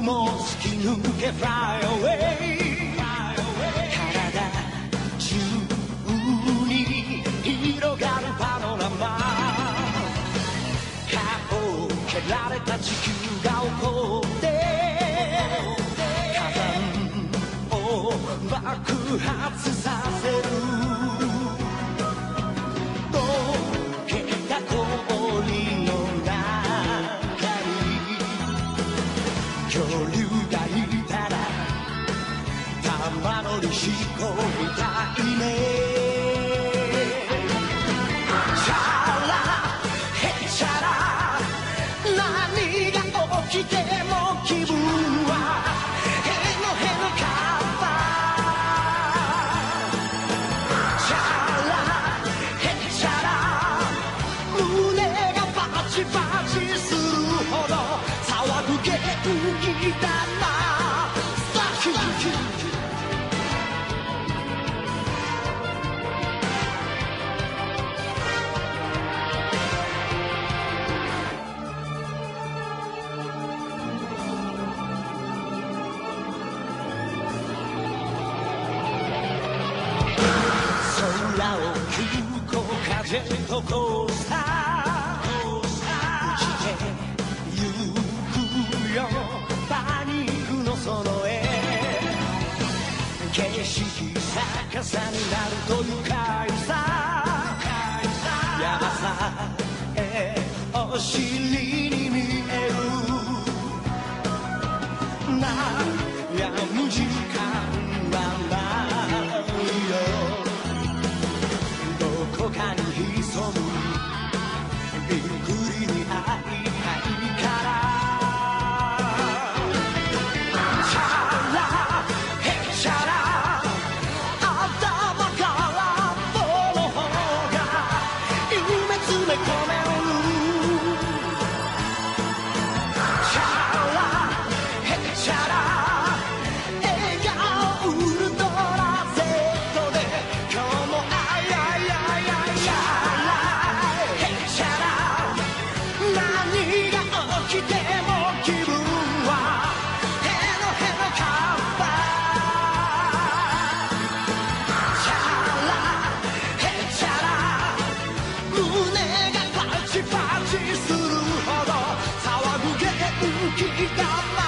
を突き抜け Fly away 体中に広がるパノラマ顔を蹴られた地球が怒って火山を爆発させる溶けた氷の中に恐竜がいたら玉乗りしこみたいねチャラヘチャラ何が起きても気分はへのへのかったチャラヘチャラ胸がバチバチするほど騒ぐ元気だなサキュー空を急行かジェットコースター落ちてゆくよパニックのその絵景色逆さになると愉快さやばさお尻に見える悩む時間はないよどこかに潜むびっくりに会いたいからチャラヘチャラ頭から棒の方が夢詰め込めるチャラヘチャラ笑顔ウルトラ Z で今日もあいあいあいあいチャラヘチャラ何が起きても気分はへのへのかったチャラヘチャラ胸がパチパチするほど騒ぐ元気だな